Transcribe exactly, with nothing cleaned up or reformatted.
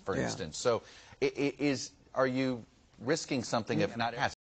for Yeah. instance. So, i- i- is are you risking something if not?